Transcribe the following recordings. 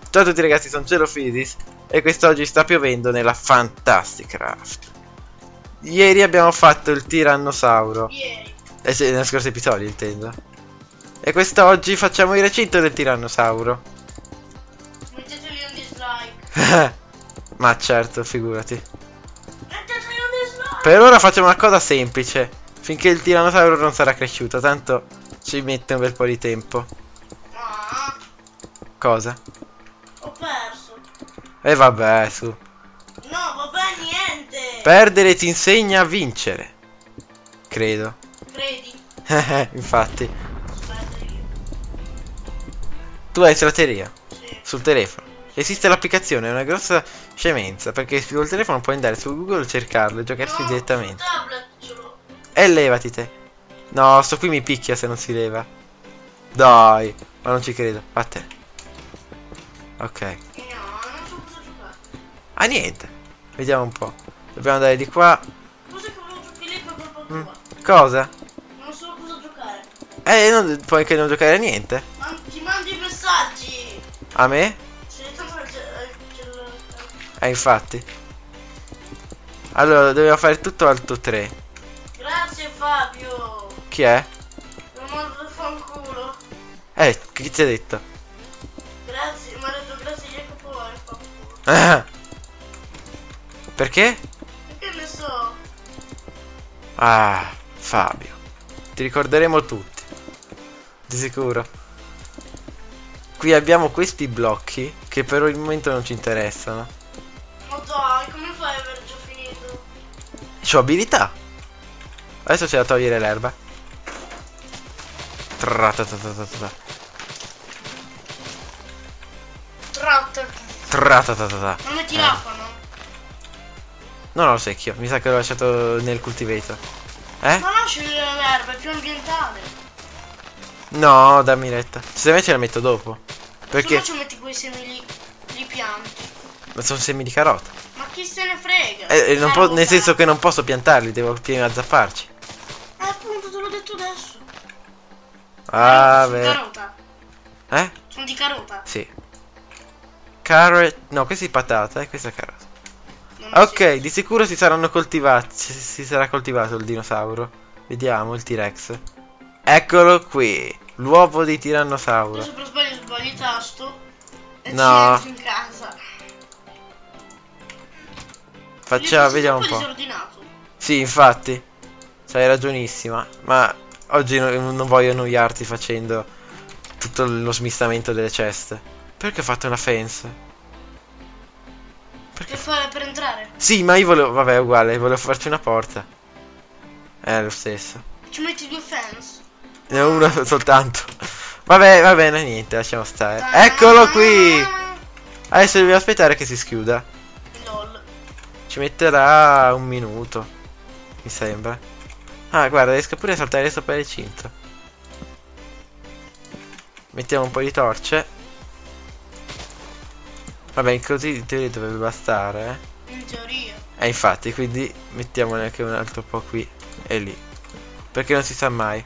Ciao a tutti ragazzi, sono Celofidis e quest'oggi sta piovendo nella Fantasticraft. Ieri abbiamo fatto il tirannosauro. Nello scorso episodio intendo. E quest'oggi facciamo il recinto del tirannosauro. Metteteli un dislike. Ma certo, figurati. Metteteli un dislike. Per ora facciamo una cosa semplice, finché il tirannosauro non sarà cresciuto, tanto ci mette un bel po' di tempo. Ah, Cosa? ho perso. E vabbè, su. No, vabbè, niente. Perdere ti insegna a vincere. Credo. Credi? Infatti. Aspetta io. Tu hai strategia Sì. sul telefono. Esiste l'applicazione, è una grossa scemenza, perché sul telefono puoi andare su Google, cercarlo e giocarsi No, direttamente. sul tablet ce l'ho. E levati te. No, sto qui mi picchia se non si leva. Dai, ma non ci credo. Vattene. Ok. No, non so cosa giocare. Ah, niente. Vediamo un po'. Dobbiamo andare di qua. Cos'è che volevo giocare lì per colpa tua? Cosa? Non so cosa giocare. Puoi anche non giocare a niente. Ti mando i messaggi. A me? Se tanto Infatti. Allora, dobbiamo fare tutto alto 3. Grazie Fabio. Chi è? Lo mando a fanculo. Chi ti ha detto? Grazie, ma ha detto grazie Jacopo e fanculo. Perché? Perché ne so? Ah, Fabio. Ti ricorderemo tutti. Di sicuro. Qui abbiamo questi blocchi che per il momento non ci interessano. Ma dai, come fai ad aver già finito? C'ho abilità. Adesso c'è da togliere l'erba. Tratatatata. Tratta. Tratatatata. Non metti l'acqua, no? No, no, lo secchio. Mi sa che l'ho lasciato nel cultivator. Eh? Ma lasci l'erba, è più ambientale. No, dammi retta. Se invece la metto dopo. Perché? Se no ci metti quei semi lì, li pianti. Ma sono semi di carota. Ma chi se ne frega? Non nel senso che non posso piantarli, devo prima zapparci. Appunto, te l'ho detto adesso. Ah, Sono di beh. carota. Eh? Sono di carota. Sì. Carrot. No, questa è patata, questa è carota. Non Ok, di sicuro si saranno coltivati. Si sarà coltivato il dinosauro. Vediamo il T-Rex. Eccolo qui. L'uovo di tirannosauro. Adesso per sbaglio sbagli il tasto. E No. ci entri in casa. Facciamo, vediamo un po'. po'. Disordinato. Sì, infatti. C'hai ragionissima. Ma oggi non voglio annoiarti facendo tutto lo smistamento delle ceste. Perché ho fatto una fence? Per entrare. Sì, ma io volevo. Vabbè, è uguale, volevo farci una porta. È lo stesso. Ci metti due fans. Ne ho uno soltanto. Vabbè, va bene, niente, lasciamo stare. Eccolo qui! Adesso dobbiamo aspettare che si schiuda. LOL. Ci metterà un minuto, mi sembra. Ah, guarda, riesco pure a saltare sopra il recinto. Mettiamo un po' di torce. Vabbè, così in teoria dovrebbe bastare, In teoria. infatti, quindi mettiamone anche un altro po' qui e lì. Perché non si sa mai.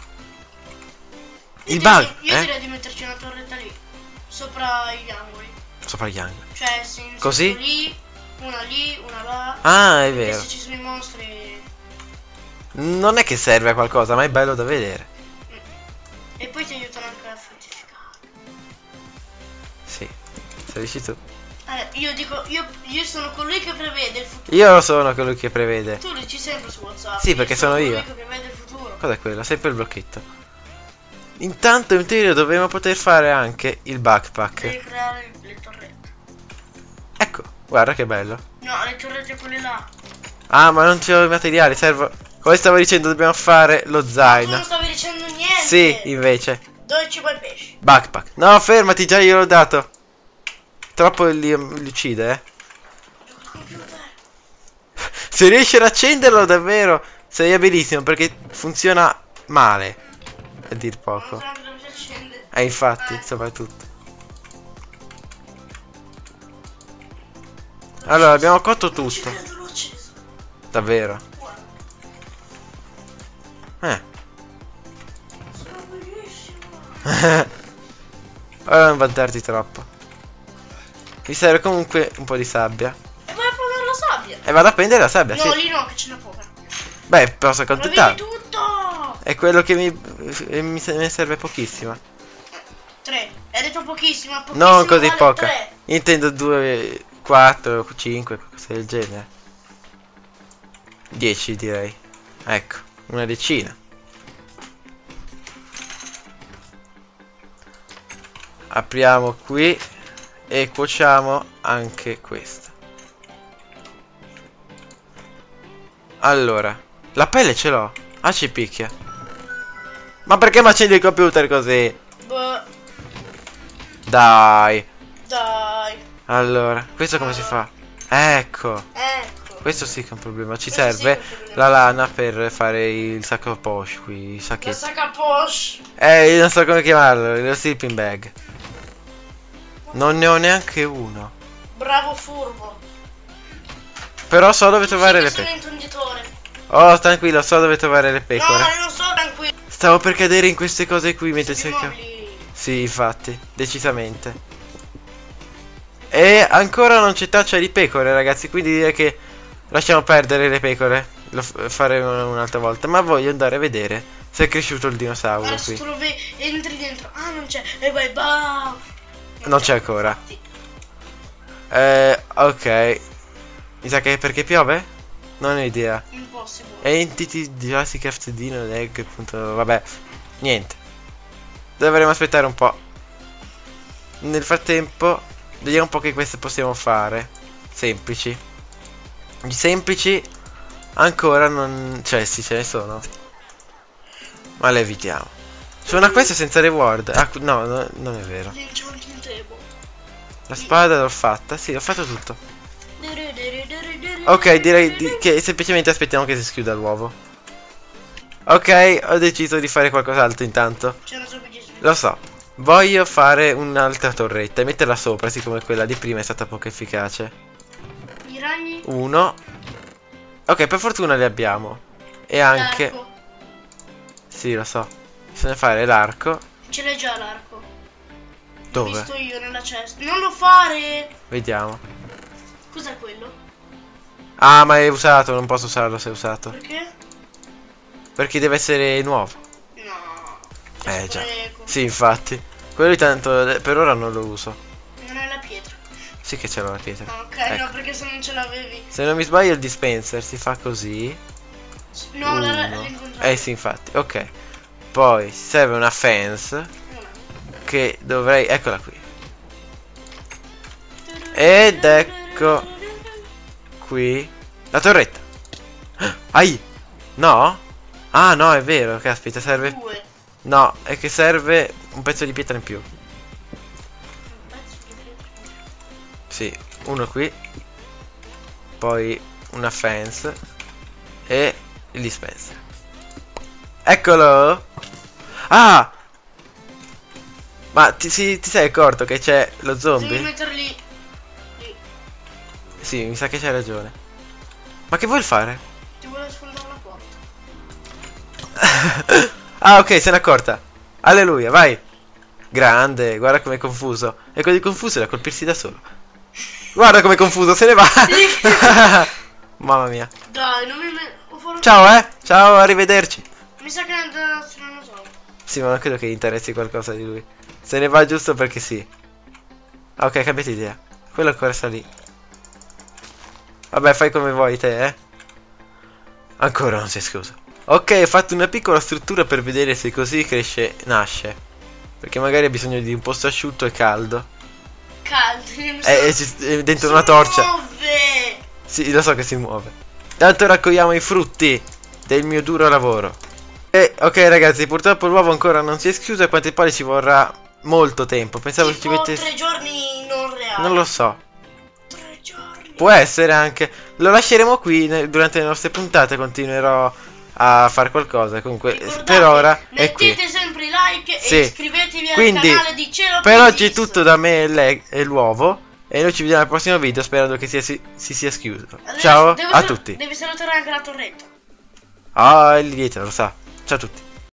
Il bug, Io direi di metterci una torretta lì. Sopra gli angoli. Sopra gli angoli. Cioè, sì, Così? lì, una là. Ah, è E vero. se ci sono i mostri. Non è che serve a qualcosa, ma è bello da vedere. E poi ti aiutano anche a fruttificare. Sì, se riesci tu. Io dico, io sono colui che prevede il futuro. Io sono colui che prevede. Tu dici sempre su WhatsApp. Sì, perché sono io. Colui che prevede il futuro. Cos'è quello? Sempre il blocchetto. Intanto in teoria dovremmo poter fare anche il backpack. Devi creare le torrette. Ecco, guarda che bello. No, le torrette quelle là. Ah, ma non c'ho i materiali, servo. Come stavo dicendo, dobbiamo fare lo Tu zaino. non stavi dicendo niente. Sì, invece. Dove ci vuoi pesci? Backpack. No, fermati, già gliel'ho dato. Troppo li uccide, Se riesci ad accenderlo davvero sei abilissimo, perché funziona male. A dir Non poco. so neanche dove si accende. Infatti, soprattutto. Allora, abbiamo cotto Ci tutto. credo, l'ho acceso. Davvero. Guarda. Eh. Sono bellissimo. Ora non vantarti troppo. Mi serve comunque un po' di sabbia. E vai a prendere la sabbia. E vado a prendere la sabbia, No, sì. lì no, che ce n'è poca. Beh, posso Ma vedi accontentare. tutto. È quello che ne serve pochissima. 3. Hai detto pochissima, Non così vale poca. 3. Intendo 2, 4, 5, qualcosa del genere. 10 direi. Ecco, una decina. Apriamo qui e cuociamo anche questo. Allora, la pelle ce l'ho. Ah, ci picchia. Ma perché mi accendi il computer così? Boh, Dai. dai. Allora, questo come si fa? Ecco. Ecco. Questo sì che è un problema. Ci Questo sì serve che è un problema. la lana per fare il sacco poche qui, i La sacchetti. sacca poche. Io non so come chiamarlo, lo sleeping bag. Non ne ho neanche uno. Bravo furbo. Però so dove trovare le Sono pecore. intenditore. Oh, tranquillo, so dove trovare le pecore. No, io non so tranquillo. Stavo per cadere in queste cose qui mentre Si cercavo. muovi. Sì, infatti, decisamente. E ancora non c'è traccia di pecore, ragazzi, quindi direi che lasciamo perdere le pecore. Lo faremo un'altra volta. Ma voglio andare a vedere se è cresciuto il dinosauro Adesso qui. tu lo vedi, entri dentro. Ah, non c'è. E vai, bah. Non c'è ancora. Sì. Ok. Mi sa che è perché piove? Non ho idea. Impossible. Entity Jurassic Craft Dino Egg. Vabbè. Niente. Dovremo aspettare un po'. Nel frattempo, vediamo un po' che queste possiamo fare. Semplici. Di semplici ancora non. Cioè, sì, ce ne sono. Ma le evitiamo. C'è una questa senza reward. Ah, no, non è vero. L'enchanting table. La spada l'ho fatta. Sì, ho fatto tutto. Ok, direi che semplicemente aspettiamo che si schiuda l'uovo. Ok, ho deciso di fare qualcos'altro intanto. C'era sufficiente. Lo so. Voglio fare un'altra torretta e metterla sopra, siccome quella di prima è stata poco efficace. I ragni. Uno. Ok, per fortuna li abbiamo. E anche. L'arco. Sì, lo so. Bisogna fare l'arco. Ce l'hai già l'arco. L'ho Dove? visto io nella cesta. Non lo fare. Vediamo. Cos'è quello? Ah, ma è usato, non posso usarlo se è usato. Perché? Perché deve essere nuovo. No. Già. Spreco. Sì, infatti. Quello tanto per ora non lo uso. Non è la pietra. Sì che c'è la pietra. Ah, ok, Ecco. no, perché se non ce l'avevi. Se non mi sbaglio il dispenser si fa così. No, Uno. l'incontrare. Sì, infatti. Ok. Poi serve una fence che dovrei. Eccola qui. Ed ecco qui la torretta. Ai! No? Ah, no, è vero. Caspita, serve. 2. No, è che serve un pezzo di pietra in più. Sì, uno qui. Poi una fence. E il dispenser. Eccolo. Ah! Ma ti sei accorto che c'è lo Devi zombie? metterli lì. Sì, mi sa che c'hai ragione. Ma che vuoi fare? Ti vuole sfondare la porta. Ah, ok, se n'è accorta. Alleluia, vai. Grande, guarda com'è confuso. È così confuso da colpirsi da solo. Guarda com'è confuso, se ne va. Mamma mia. Dai, non mi Ciao, ciao, arrivederci. Mi sa che non so. Sì, ma non credo che gli interessi qualcosa di lui. Se ne va giusto perché sì. Ah, ok, cambiate idea. Quello ancora sta lì. Vabbè, fai come vuoi te, eh. Ancora non sei scusa. Ok, ho fatto una piccola struttura per vedere se così nasce. Perché magari ha bisogno di un posto asciutto e caldo. Caldo. È dentro una torcia. Muove. Sì, lo so che si muove. Tanto raccogliamo i frutti del mio duro lavoro. Ok ragazzi, purtroppo l'uovo ancora non si è schiuso e a quanto pare ci vorrà molto tempo. Pensavo che ci Tipo mettesse. 3 giorni non reali. Non lo so. 3 giorni. Può essere anche. Lo lasceremo qui durante le nostre puntate. Continuerò a fare qualcosa. Comunque, Ricordate, per ora è qui. mettete sempre i like Sì. e iscrivetevi al Quindi, canale di Cielo per oggi è Fisso. tutto da me e l'uovo. E noi ci vediamo al prossimo video sperando che si sia schiuso. Adesso Ciao devo a tutti. Devi salutare anche la torretta. Ah, è lì dietro, lo sa. Ciao a tutti.